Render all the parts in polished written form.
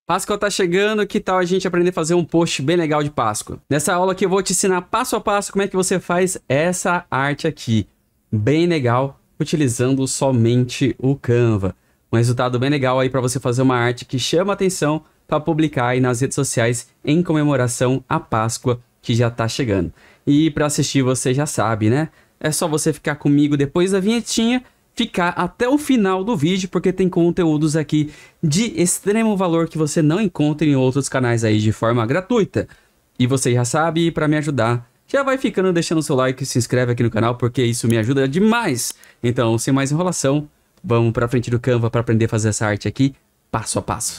Páscoa tá chegando, que tal a gente aprender a fazer um post bem legal de Páscoa? Nessa aula aqui eu vou te ensinar passo a passo como é que você faz essa arte aqui, bem legal, utilizando somente o Canva. Um resultado bem legal aí para você fazer uma arte que chama atenção para publicar aí nas redes sociais em comemoração à Páscoa que já tá chegando. E para assistir você já sabe, né? É só você ficar comigo depois da vinhetinha, ficar até o final do vídeo, porque tem conteúdos aqui de extremo valor que você não encontra em outros canais aí de forma gratuita. E você já sabe, para me ajudar, já vai ficando deixando o seu like e se inscreve aqui no canal, porque isso me ajuda demais. Então, sem mais enrolação, vamos para frente do Canva para aprender a fazer essa arte aqui, passo a passo.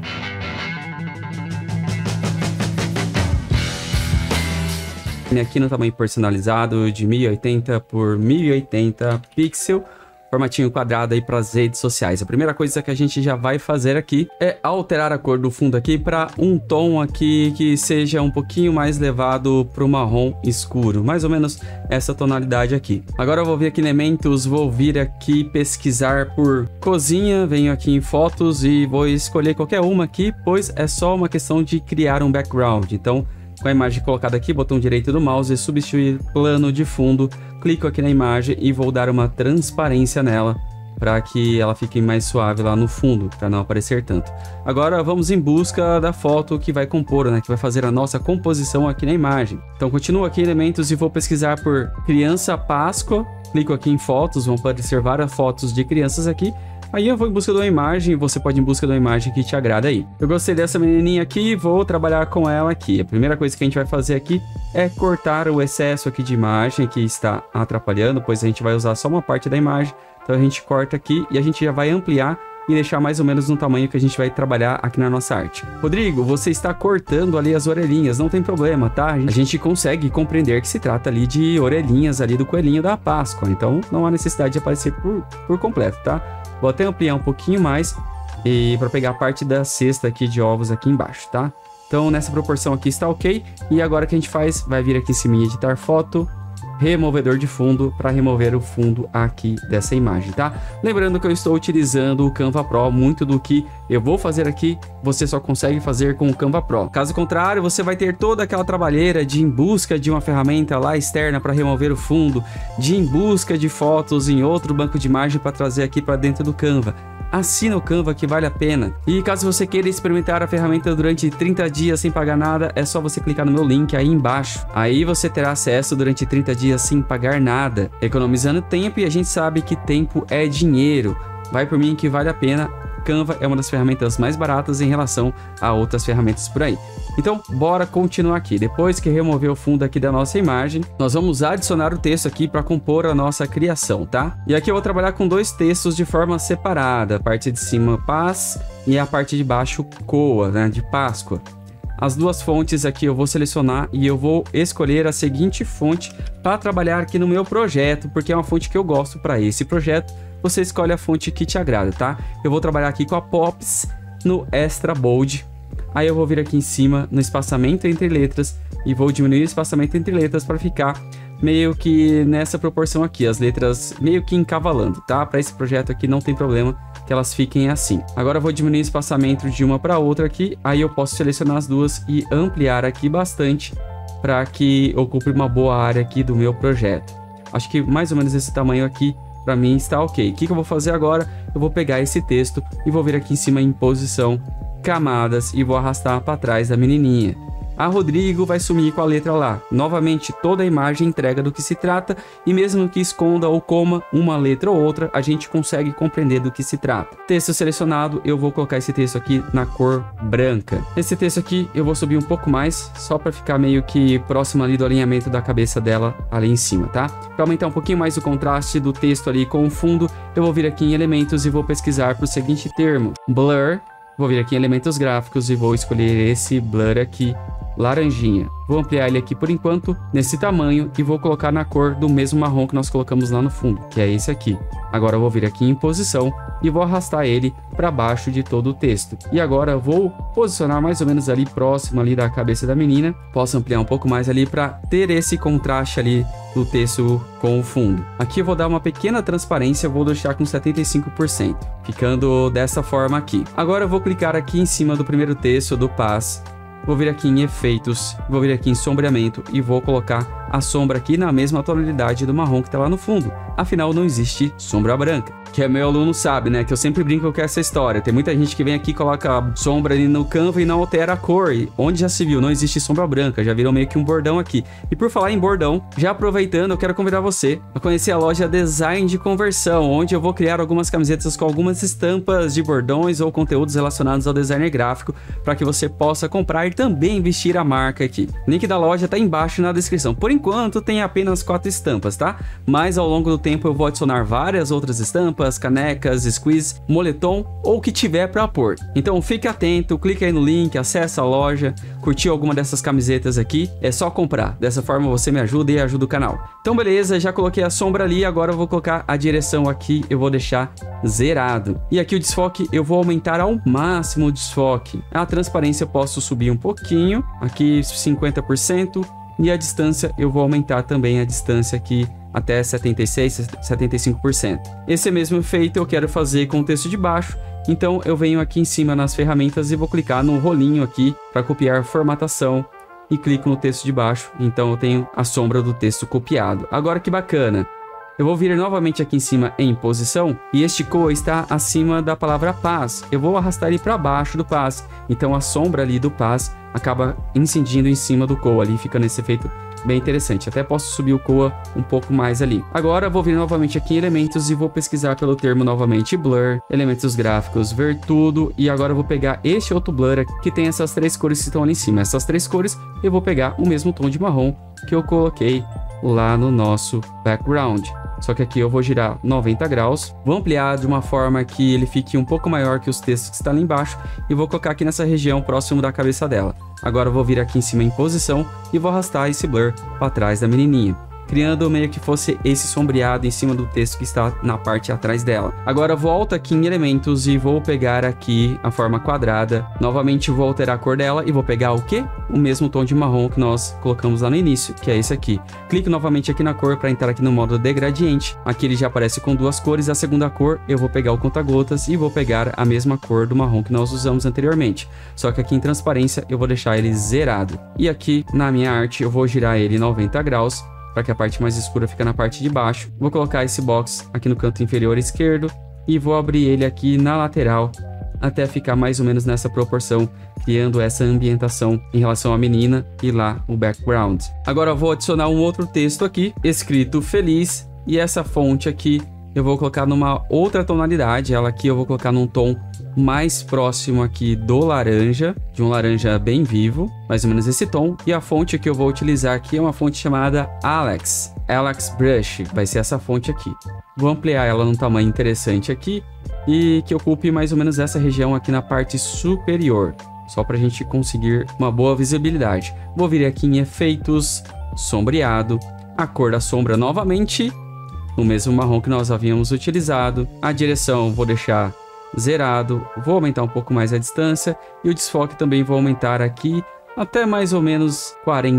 Aqui no tamanho personalizado de 1080 por 1080 pixel, formatinho quadrado aí para as redes sociais. A primeira coisa que a gente já vai fazer aqui é alterar a cor do fundo aqui para um tom aqui que seja um pouquinho mais levado para o marrom escuro, mais ou menos essa tonalidade aqui. Agora eu vou vir aqui em elementos, vou vir aqui pesquisar por cozinha, venho aqui em fotos e vou escolher qualquer uma aqui, pois é só uma questão de criar um background. Então, com a imagem colocada aqui, botão direito do mouse, substituir plano de fundo, clico aqui na imagem e vou dar uma transparência nela para que ela fique mais suave lá no fundo, para não aparecer tanto. Agora vamos em busca da foto que vai compor, né, que vai fazer a nossa composição aqui na imagem. Então continuo aqui em elementos e vou pesquisar por criança Páscoa, clico aqui em fotos, vão aparecer várias fotos de crianças aqui. Aí eu vou em busca de uma imagem, você pode ir em busca de uma imagem que te agrada aí. Eu gostei dessa menininha aqui, vou trabalhar com ela aqui. A primeira coisa que a gente vai fazer aqui é cortar o excesso aqui de imagem que está atrapalhando, pois a gente vai usar só uma parte da imagem. Então a gente corta aqui e a gente já vai ampliar e deixar mais ou menos no tamanho que a gente vai trabalhar aqui na nossa arte. Rodrigo, você está cortando ali as orelhinhas, não tem problema, tá? A gente consegue compreender que se trata ali de orelhinhas ali do coelhinho da Páscoa, então não há necessidade de aparecer por completo, tá? Vou até ampliar um pouquinho mais e para pegar a parte da cesta aqui de ovos aqui embaixo, tá? Então nessa proporção aqui está ok. E agora o que a gente faz? Vai vir aqui em cima em editar foto, removedor de fundo para remover o fundo aqui dessa imagem, tá? Lembrando que eu estou utilizando o Canva Pro, muito do que eu vou fazer aqui você só consegue fazer com o Canva Pro. Caso contrário, você vai ter toda aquela trabalheira de ir em busca de uma ferramenta lá externa para remover o fundo, de ir em busca de fotos em outro banco de imagem para trazer aqui para dentro do Canva. Assina o Canva que vale a pena. E caso você queira experimentar a ferramenta durante 30 dias sem pagar nada, é só você clicar no meu link aí embaixo. Aí você terá acesso durante 30 dias sem pagar nada, economizando tempo, e a gente sabe que tempo é dinheiro. Vai por mim que vale a pena. Canva é uma das ferramentas mais baratas em relação a outras ferramentas por aí. Então, bora continuar aqui. Depois que remover o fundo aqui da nossa imagem, nós vamos adicionar o texto aqui para compor a nossa criação, tá? E aqui eu vou trabalhar com dois textos de forma separada. A parte de cima, paz, e a parte de baixo, coa, né? De Páscoa. As duas fontes aqui eu vou selecionar e eu vou escolher a seguinte fonte para trabalhar aqui no meu projeto, porque é uma fonte que eu gosto para esse projeto. Você escolhe a fonte que te agrada, tá? Eu vou trabalhar aqui com a Pops no Extra Bold. Aí eu vou vir aqui em cima no espaçamento entre letras e vou diminuir o espaçamento entre letras para ficar meio que nessa proporção aqui, as letras meio que encavalando, tá? Para esse projeto aqui não tem problema que elas fiquem assim. Agora eu vou diminuir o espaçamento de uma para outra aqui, aí eu posso selecionar as duas e ampliar aqui bastante para que ocupe uma boa área aqui do meu projeto. Acho que mais ou menos esse tamanho aqui para mim está ok. O que eu vou fazer agora? Eu vou pegar esse texto e vou vir aqui em cima em posição, camadas, e vou arrastar para trás da menininha. A Rodrigo vai sumir com a letra lá. Novamente, toda a imagem entrega do que se trata, e mesmo que esconda ou coma uma letra ou outra, a gente consegue compreender do que se trata. Texto selecionado, eu vou colocar esse texto aqui na cor branca. Esse texto aqui eu vou subir um pouco mais, só para ficar meio que próximo ali do alinhamento da cabeça dela ali em cima, tá? Para aumentar um pouquinho mais o contraste do texto ali com o fundo, eu vou vir aqui em elementos e vou pesquisar para o seguinte termo, blur. Vou vir aqui em elementos gráficos e vou escolher esse blur aqui laranjinha. Vou ampliar ele aqui por enquanto, nesse tamanho, e vou colocar na cor do mesmo marrom que nós colocamos lá no fundo, que é esse aqui. Agora eu vou vir aqui em posição e vou arrastar ele para baixo de todo o texto. E agora eu vou posicionar mais ou menos ali próximo ali da cabeça da menina. Posso ampliar um pouco mais ali para ter esse contraste ali do texto com o fundo. Aqui eu vou dar uma pequena transparência, vou deixar com 75%, ficando dessa forma aqui. Agora eu vou clicar aqui em cima do primeiro texto do Paz. Vou vir aqui em efeitos, vou vir aqui em sombreamento e vou colocar a sombra aqui na mesma tonalidade do marrom que tá lá no fundo. Afinal, não existe sombra branca. Que é meu aluno sabe, né? Que eu sempre brinco com essa história. Tem muita gente que vem aqui e coloca a sombra ali no Canva e não altera a cor. E onde já se viu, não existe sombra branca. Já virou meio que um bordão aqui. E por falar em bordão, já aproveitando, eu quero convidar você a conhecer a loja Design de Conversão, onde eu vou criar algumas camisetas com algumas estampas de bordões ou conteúdos relacionados ao design gráfico para que você possa comprar e também vestir a marca aqui. O link da loja tá embaixo na descrição. Por enquanto, tem apenas 4 estampas, tá? Mas ao longo do tempo eu vou adicionar várias outras estampas, canecas, squeeze, moletom ou o que tiver para pôr. Então fique atento, clique aí no link, acessa a loja, curtiu alguma dessas camisetas aqui, é só comprar. Dessa forma você me ajuda e ajuda o canal. Então beleza, já coloquei a sombra ali, agora eu vou colocar a direção aqui, eu vou deixar zerado. E aqui o desfoque eu vou aumentar ao máximo o desfoque. A transparência eu posso subir um pouquinho, aqui 50%, e a distância eu vou aumentar também a distância aqui até 76, 75%. Esse mesmo efeito eu quero fazer com o texto de baixo, então eu venho aqui em cima nas ferramentas e vou clicar no rolinho aqui para copiar formatação e clico no texto de baixo, então eu tenho a sombra do texto copiado. Agora que bacana! Eu vou vir novamente aqui em cima em posição e este coa está acima da palavra paz. Eu vou arrastar ele para baixo do paz, então a sombra ali do paz acaba incidindo em cima do coa ali, fica nesse efeito bem interessante. Até posso subir o coa um pouco mais ali. Agora vou vir novamente aqui em elementos e vou pesquisar pelo termo novamente blur, elementos gráficos, ver tudo, e agora eu vou pegar este outro blur aqui, que tem essas 3 cores que estão ali em cima. Essas 3 cores eu vou pegar o mesmo tom de marrom que eu coloquei lá no nosso background. Só que aqui eu vou girar 90 graus, vou ampliar de uma forma que ele fique um pouco maior que os textos que estão ali embaixo e vou colocar aqui nessa região próximo da cabeça dela. Agora eu vou vir aqui em cima em posição e vou arrastar esse blur para trás da menininha, criando meio que fosse esse sombreado em cima do texto que está na parte atrás dela. Agora volto aqui em elementos e vou pegar aqui a forma quadrada. Novamente vou alterar a cor dela e vou pegar o quê? O mesmo tom de marrom que nós colocamos lá no início, que é esse aqui. Clico novamente aqui na cor para entrar aqui no modo de gradiente. Aqui ele já aparece com 2 cores. A segunda cor eu vou pegar o conta-gotas e vou pegar a mesma cor do marrom que nós usamos anteriormente. Só que aqui em transparência eu vou deixar ele zerado. E aqui na minha arte eu vou girar ele 90 graus. Para que a parte mais escura fique na parte de baixo. Vou colocar esse box aqui no canto inferior esquerdo e vou abrir ele aqui na lateral até ficar mais ou menos nessa proporção, criando essa ambientação em relação à menina e lá o background. Agora eu vou adicionar um outro texto aqui, escrito feliz, e essa fonte aqui eu vou colocar numa outra tonalidade. Ela aqui eu vou colocar num tom mais próximo aqui do laranja, de um laranja bem vivo, mais ou menos esse tom. E a fonte que eu vou utilizar aqui é uma fonte chamada Alex Brush, vai ser essa fonte aqui. Vou ampliar ela num tamanho interessante aqui e que ocupe mais ou menos essa região aqui na parte superior, só para a gente conseguir uma boa visibilidade. Vou vir aqui em efeitos, sombreado, a cor da sombra novamente, o mesmo marrom que nós havíamos utilizado. A direção vou deixar zerado, vou aumentar um pouco mais a distância e o desfoque também vou aumentar aqui até mais ou menos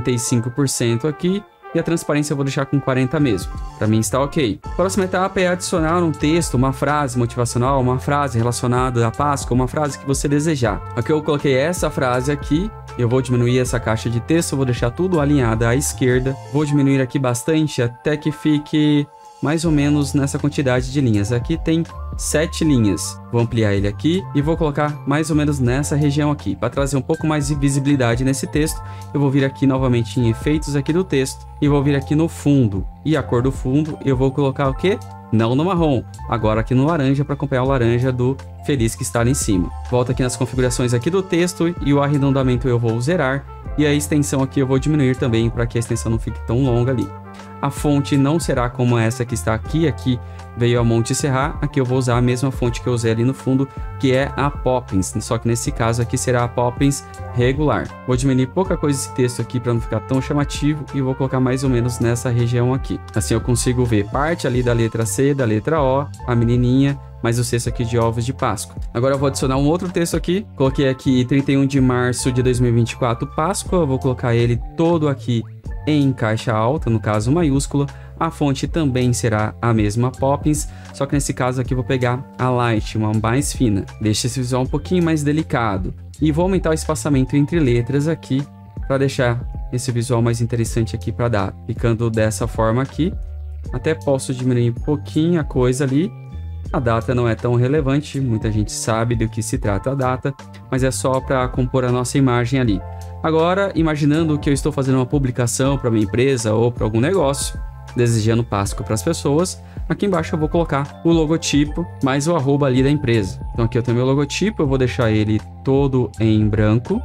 45% aqui, e a transparência eu vou deixar com 40 mesmo. Para mim está ok. Próxima etapa é adicionar um texto, uma frase motivacional, uma frase relacionada à Páscoa, uma frase que você desejar. Aqui eu coloquei essa frase aqui. Eu vou diminuir essa caixa de texto, vou deixar tudo alinhado à esquerda. Vou diminuir aqui bastante até que fique mais ou menos nessa quantidade de linhas. Aqui tem 7 linhas. Vou ampliar ele aqui e vou colocar mais ou menos nessa região aqui, para trazer um pouco mais de visibilidade nesse texto. Eu vou vir aqui novamente em efeitos aqui do texto e vou vir aqui no fundo. E a cor do fundo eu vou colocar o quê? Não no marrom, agora aqui no laranja, para acompanhar o laranja do feliz que está ali em cima. Volto aqui nas configurações aqui do texto e o arredondamento eu vou zerar. E a extensão aqui eu vou diminuir também, para que a extensão não fique tão longa ali. A fonte não será como essa que está aqui. Aqui veio a Monte Serra. Aqui eu vou usar a mesma fonte que eu usei ali no fundo, que é a Poppins. Só que nesse caso aqui será a Poppins regular. Vou diminuir pouca coisa esse texto aqui para não ficar tão chamativo e vou colocar mais ou menos nessa região aqui. Assim eu consigo ver parte ali da letra C, da letra O, a menininha, mais o cesto aqui de ovos de Páscoa. Agora eu vou adicionar um outro texto aqui. Coloquei aqui 31 de março de 2024, Páscoa. Eu vou colocar ele todo aqui em caixa alta, no caso maiúscula. A fonte também será a mesma Poppins, só que nesse caso aqui eu vou pegar a Light, uma mais fina. Deixa esse visual um pouquinho mais delicado. E vou aumentar o espaçamento entre letras aqui, para deixar esse visual mais interessante aqui para dar. Ficando dessa forma aqui. Até posso diminuir um pouquinho a coisa ali. A data não é tão relevante, muita gente sabe do que se trata a data, mas é só para compor a nossa imagem ali. Agora, imaginando que eu estou fazendo uma publicação para minha empresa ou para algum negócio, desejando Páscoa para as pessoas, aqui embaixo eu vou colocar o logotipo mais o arroba ali da empresa. Então aqui eu tenho meu logotipo, eu vou deixar ele todo em branco.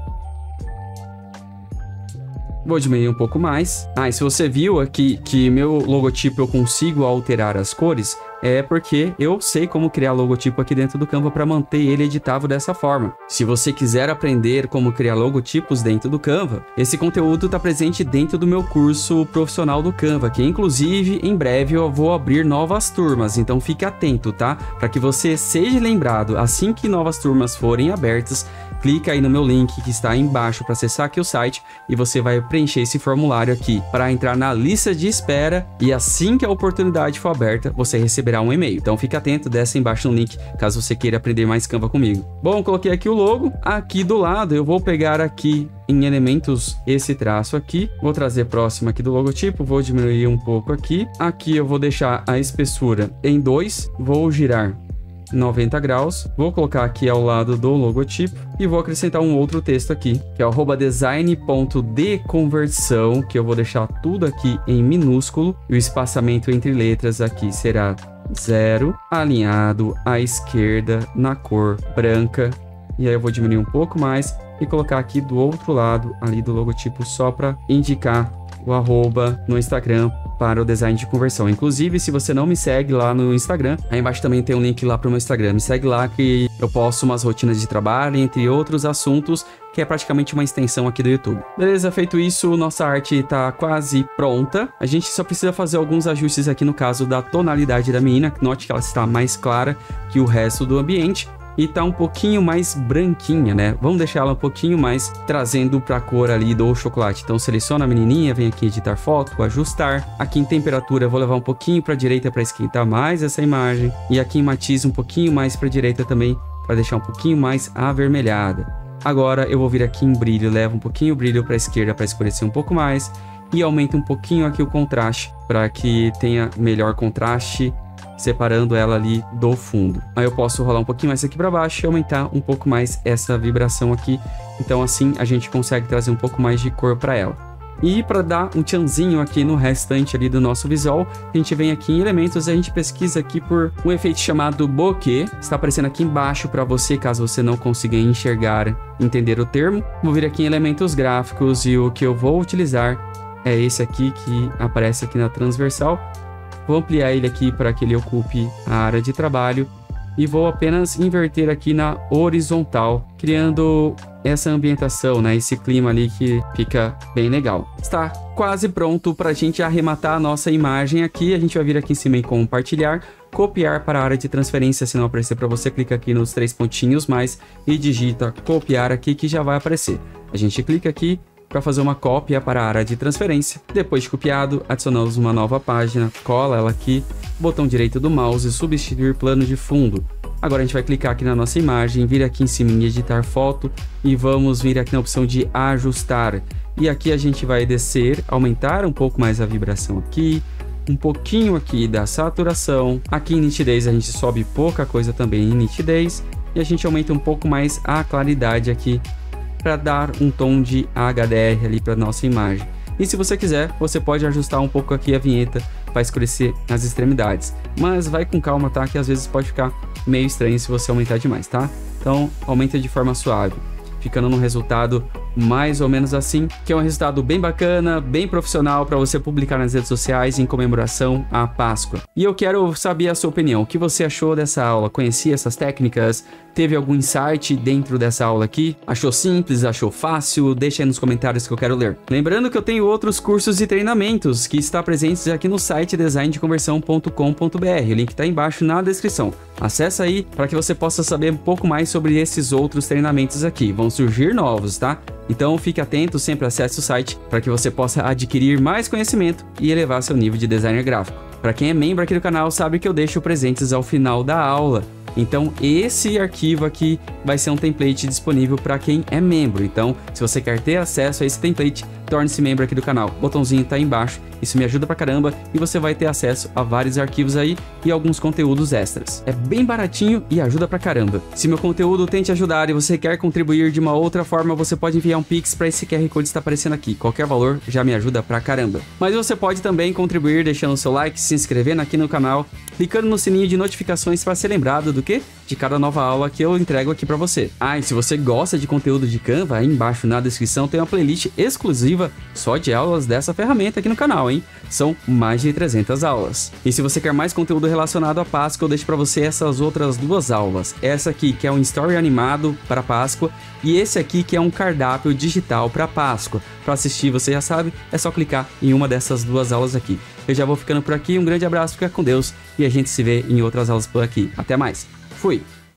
Vou diminuir um pouco mais. E se você viu aqui que meu logotipo eu consigo alterar as cores, é porque eu sei como criar logotipo aqui dentro do Canva para manter ele editável dessa forma. Se você quiser aprender como criar logotipos dentro do Canva, esse conteúdo está presente dentro do meu curso profissional do Canva, que inclusive em breve eu vou abrir novas turmas, então fique atento, tá? Para que você seja lembrado assim que novas turmas forem abertas. Clica aí no meu link que está aí embaixo para acessar aqui o site e você vai preencher esse formulário aqui para entrar na lista de espera e assim que a oportunidade for aberta, você receberá um e-mail. Então fique atento, desce embaixo no link caso você queira aprender mais Canva comigo. Bom, coloquei aqui o logo. Aqui do lado eu vou pegar aqui em elementos esse traço aqui. Vou trazer próximo aqui do logotipo, vou diminuir um pouco aqui. Aqui eu vou deixar a espessura em 2, vou girar 90 graus, vou colocar aqui ao lado do logotipo e vou acrescentar um outro texto aqui, que é o @design.deconversão, que eu vou deixar tudo aqui em minúsculo e o espaçamento entre letras aqui será 0, alinhado à esquerda na cor branca. E aí eu vou diminuir um pouco mais e colocar aqui do outro lado ali do logotipo só para indicar o arroba no Instagram para o design de conversão. Inclusive, se você não me segue lá no Instagram, aí embaixo também tem um link lá para o meu Instagram. Me segue lá que eu posto umas rotinas de trabalho, entre outros assuntos, que é praticamente uma extensão aqui do YouTube. Beleza, feito isso, nossa arte está quase pronta. A gente só precisa fazer alguns ajustes aqui no caso da tonalidade da menina. Note que ela está mais clara que o resto do ambiente. E tá um pouquinho mais branquinha, né? Vamos deixar ela um pouquinho mais trazendo para a cor ali do chocolate. Então seleciona a menininha, vem aqui editar foto, ajustar. Aqui em temperatura eu vou levar um pouquinho para a direita para esquentar mais essa imagem. E aqui em matiz um pouquinho mais para a direita também para deixar um pouquinho mais avermelhada. Agora eu vou vir aqui em brilho, levo um pouquinho o brilho para a esquerda para escurecer um pouco mais. E aumento um pouquinho aqui o contraste para que tenha melhor contraste, separando ela ali do fundo. Aí eu posso rolar um pouquinho mais aqui para baixo e aumentar um pouco mais essa vibração aqui. Então assim a gente consegue trazer um pouco mais de cor para ela. E para dar um tchanzinho aqui no restante ali do nosso visual, a gente vem aqui em elementos e a gente pesquisa aqui por um efeito chamado bokeh. Está aparecendo aqui embaixo para você, caso você não consiga enxergar, entender o termo. Vou vir aqui em elementos gráficos e o que eu vou utilizar é esse aqui que aparece aqui na transversal. Vou ampliar ele aqui para que ele ocupe a área de trabalho e vou apenas inverter aqui na horizontal, criando essa ambientação, né? Esse clima ali que fica bem legal. Está quase pronto para a gente arrematar a nossa imagem aqui. A gente vai vir aqui em cima em compartilhar, copiar para a área de transferência. Se não aparecer para você, clica aqui nos 3 pontinhos mais e digita copiar aqui que já vai aparecer. A gente clica aqui para fazer uma cópia para a área de transferência. Depois de copiado, adicionamos uma nova página, cola ela aqui, botão direito do mouse, substituir plano de fundo. Agora a gente vai clicar aqui na nossa imagem, vir aqui em cima em editar foto e vamos vir aqui na opção de ajustar. E aqui a gente vai descer, aumentar um pouco mais a vibração aqui, um pouquinho aqui da saturação. Aqui em nitidez a gente sobe pouca coisa também em nitidez e a gente aumenta um pouco mais a claridade aqui, para dar um tom de HDR ali para nossa imagem. E se você quiser, você pode ajustar um pouco aqui a vinheta para escurecer as extremidades. Mas vai com calma, tá? Que às vezes pode ficar meio estranho se você aumentar demais, tá? Então, aumenta de forma suave, ficando num resultado mais ou menos assim, que é um resultado bem bacana, bem profissional para você publicar nas redes sociais em comemoração à Páscoa. E eu quero saber a sua opinião, o que você achou dessa aula? Conhecia essas técnicas? Teve algum insight dentro dessa aula aqui? Achou simples? Achou fácil? Deixa aí nos comentários que eu quero ler. Lembrando que eu tenho outros cursos e treinamentos que estão presentes aqui no site designdeconversão.com.br. O link está embaixo na descrição. Acesse aí para que você possa saber um pouco mais sobre esses outros treinamentos aqui. Vão surgir novos, tá? Então fique atento, sempre acesse o site para que você possa adquirir mais conhecimento e elevar seu nível de designer gráfico. Para quem é membro aqui do canal sabe que eu deixo presentes ao final da aula. Então esse arquivo aqui vai ser um template disponível para quem é membro. Então se você quer ter acesso a esse template, torne-se membro aqui do canal. O botãozinho tá aí embaixo, isso me ajuda pra caramba e você vai ter acesso a vários arquivos aí e alguns conteúdos extras. É bem baratinho e ajuda pra caramba. Se meu conteúdo tem te ajudar e você quer contribuir de uma outra forma, você pode enviar um Pix para esse QR Code que está aparecendo aqui. Qualquer valor já me ajuda pra caramba. Mas você pode também contribuir deixando o seu like, se inscrevendo aqui no canal, clicando no sininho de notificações para ser lembrado do quê? De cada nova aula que eu entrego aqui para você. Ah, e se você gosta de conteúdo de Canva, aí embaixo na descrição tem uma playlist exclusiva só de aulas dessa ferramenta aqui no canal, hein? São mais de 300 aulas. E se você quer mais conteúdo relacionado à Páscoa, eu deixo para você essas outras duas aulas. Essa aqui que é um story animado para Páscoa e esse aqui que é um cardápio digital para Páscoa. Para assistir, você já sabe, é só clicar em uma dessas duas aulas aqui. Eu já vou ficando por aqui, um grande abraço, fica com Deus e a gente se vê em outras aulas por aqui. Até mais. Fui!